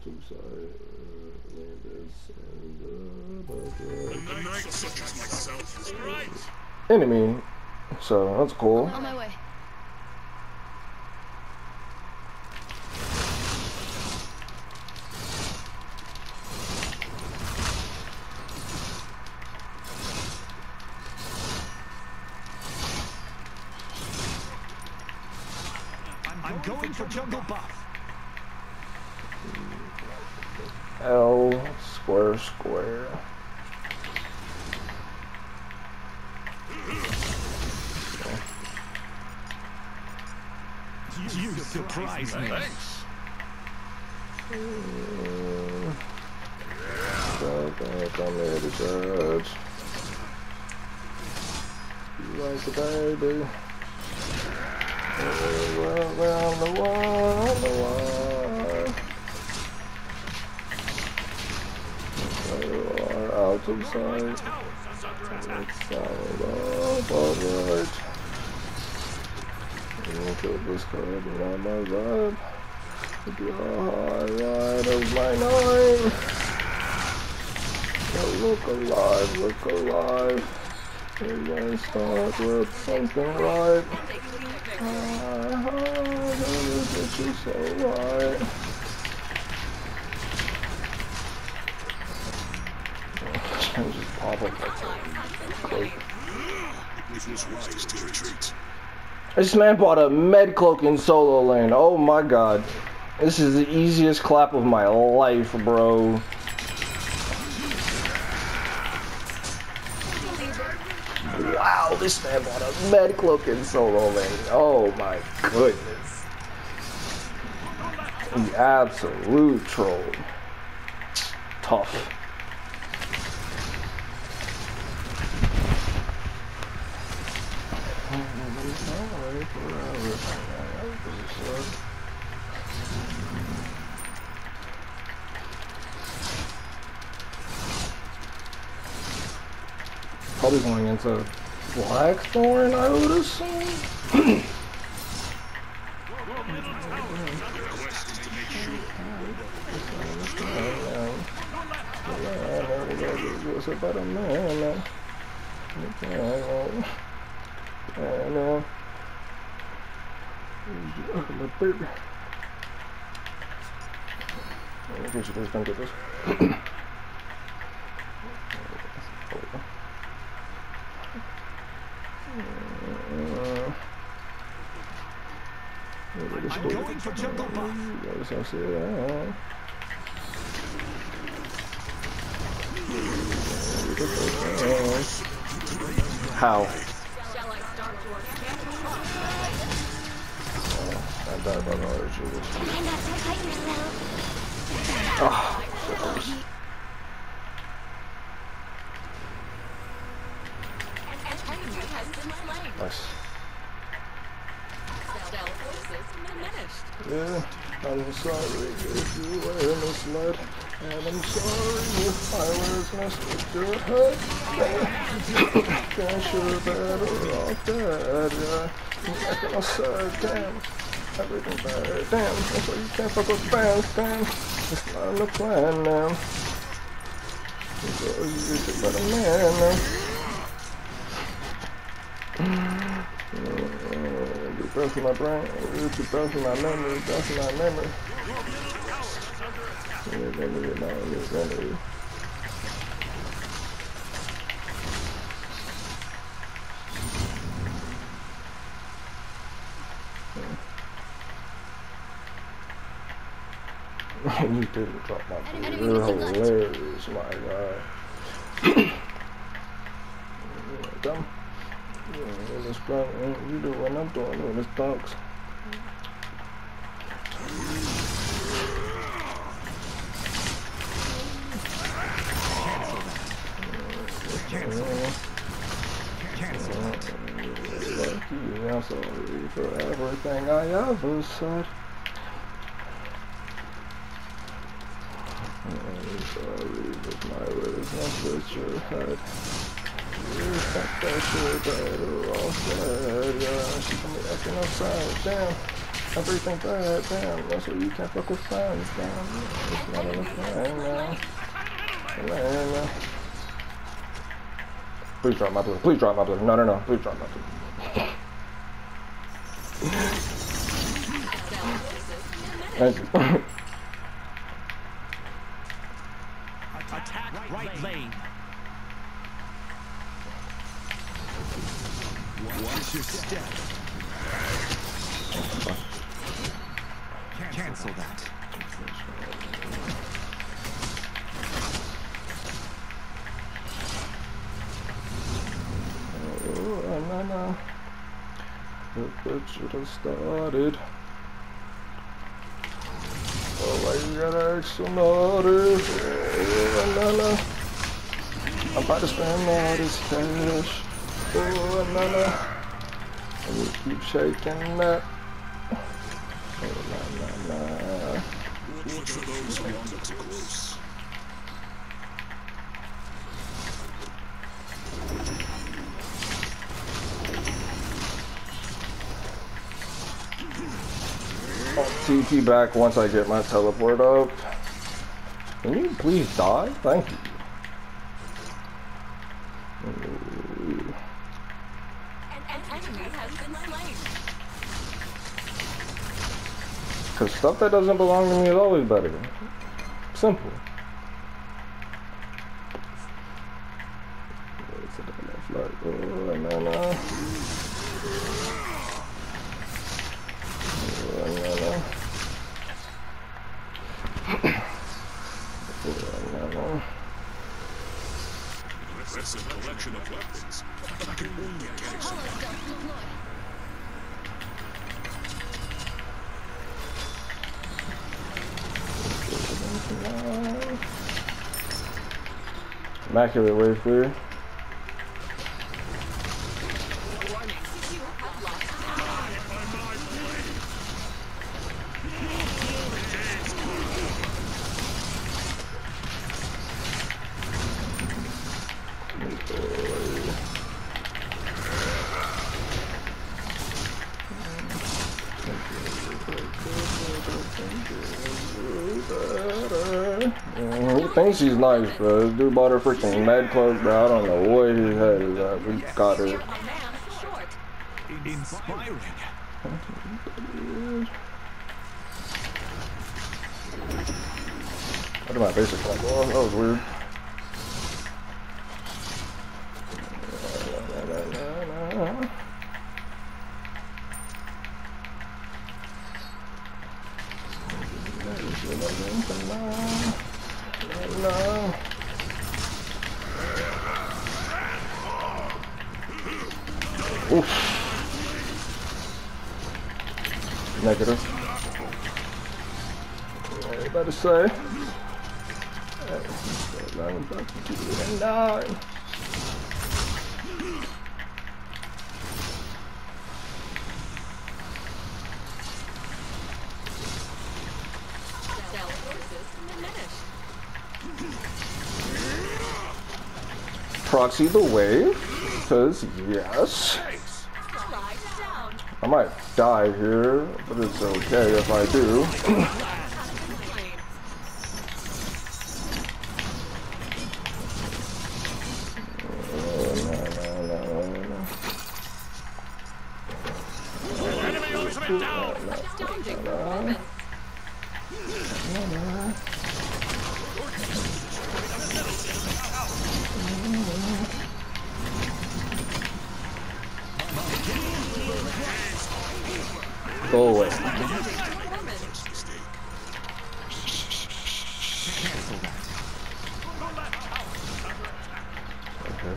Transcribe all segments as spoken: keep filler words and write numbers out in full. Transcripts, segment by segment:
to side, uh, A knight such as myself is right. enemy, so that's cool. On my way. I'm going for jungle buff. L square square. You surprise me. Thanks. Come here to judge. You like the baby. Around the world, the world. You are out of sight. It's all alright. Look at this card around my vibe. Look at the highlight of my nine. Now look alive, look alive. We're gonna start with something right. I heard that you're so right. Just pop up like that. It was wise to retreat. This man bought a med cloak in solo lane. Oh my god. This is the easiest clap of my life, bro. Wow, this man bought a med cloak in solo lane. Oh my goodness. The absolute troll. Tough. Probably going into Blackthorn, I would assume. What's about a man? Baby. I think you guys can get this. I'm going for jungle buff. How? Shall I start work? I died by the other shit. Try not to cut yourself. Oh, so close. An enemy has been slain. Nice. Cell forces diminished. Yeah, I'm sorry if you were misled. And I'm sorry if I was messed with your head. Guess you're better off dead, yeah. You're gonna say, damn, everything bad, damn. That's why you can't fuck with fans, damn. It's not in the plan now. So you get a better man now. You breath in my brain, you breath in my memory, breath in my memory. You memory now, you memory. You didn't drop my food. You're hilarious, my god. Dumb. Yeah, this brother, you do what I'm doing with this dogs. Fuck you, I'm sorry for everything I ever said. I'm sorry, but my words not with your head. You think that you're better off dead, yeah. She got me acting upside down. Everything bad, damn. That's what you can't fuck with friends, damn. It's not a thing, man. Man. Please drop my blue. Please drop my blue. No, no, no. Please drop my blue. Thank you. Attack right lane. Watch your step. Cancel that. Oh, no, no. It should have started. Oh, why you gotta act so naughty? Oh, no, no. I'm about to spend all this cash. Oh, no, no. And you keep shaking that. Oh, no, no, no. Watch for those who want to close. I'll T P back once I get my teleport up. Can you please die? Thank you. Ooh. An enemy has been slain. Cause stuff that doesn't belong to me is always better. Simple. Oh, no, no. Oh, no, no. Oh, no, no. That's a collection of weapons. I can only carry so much. Immaculate wave clear. He thinks he's nice, bro. This dude bought her freaking med cloak, bro. I don't know what his head is at. We got her. A man short. Inspiring. I did my basic like, oh, that was weird. No. Oof. Negative. I better say. Nine. Cell forces diminished. Proxy the wave, because yes. Strike down. I might die here, but it's okay if I do. Astounding performance. Go away. Okay.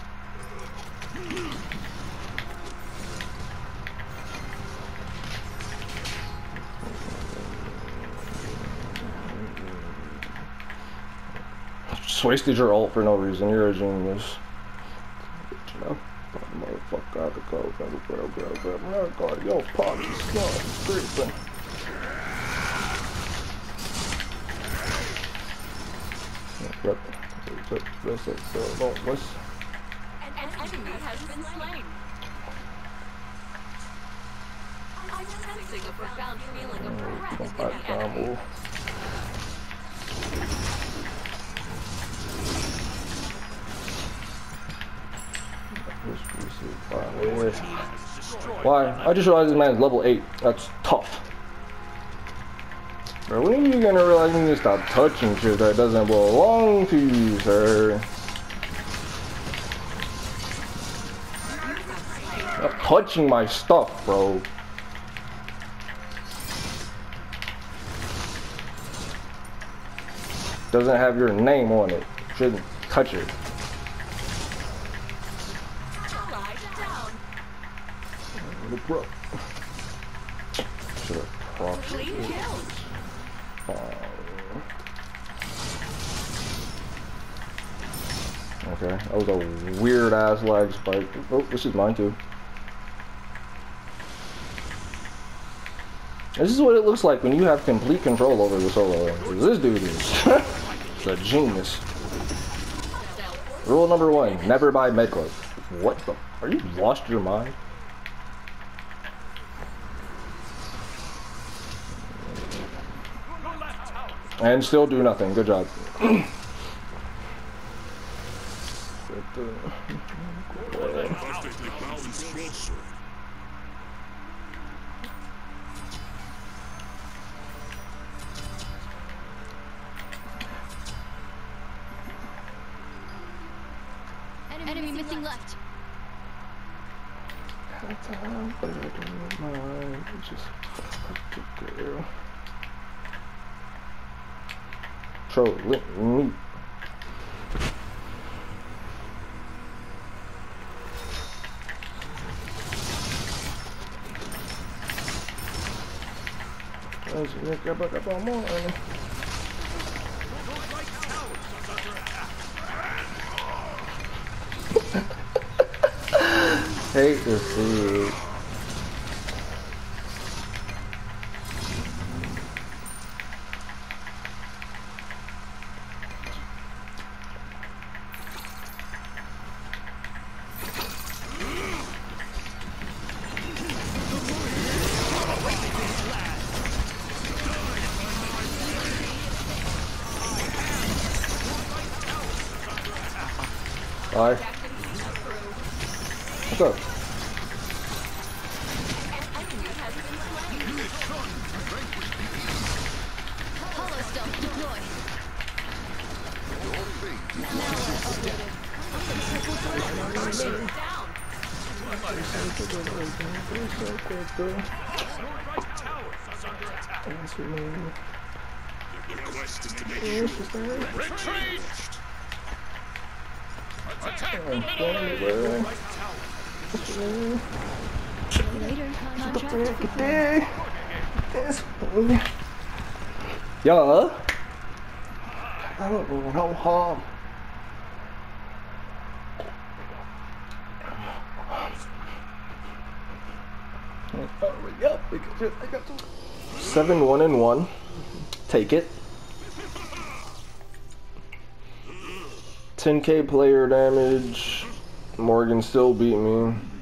Just wasted your ult for no reason. You're a genius. You know? Motherfucker out the cold. Grab, grab, grab, grab. No, God, yo, pop, you smell creeping. Rip. Rip. Rip. Rip. Rip. Rip. An enemy has been slain. experiencing a profound feeling of regret in Alright, the enemy. combo. Why? I just realized this man's level eight. That's tough. Bro, when are you gonna realize you need to stop touching shit that doesn't belong to you, sir? Stop touching my stuff, bro. Doesn't have your name on it. Shouldn't touch it. Bro. Should have propped it. Okay, that was a weird ass lag spike. Oh, this is mine too. This is what it looks like when you have complete control over the solo lane. This dude is a genius. Rule number one, never buy medclub. What the? Are you lost your mind? And still do nothing. Good job. Perfectly balanced broadsword. Enemy missing left. Troll, let me. Let's make up a couple more. Hate to see it. Hi. What's up? Hollow stealth deployed. The quest is to make you retrenched. Attack the middle. Later, contract. Yeah. I don't know how harm. Hurry up, because I got to. Seven, one, and one. Take it. ten K player damage. Morgan still beat me.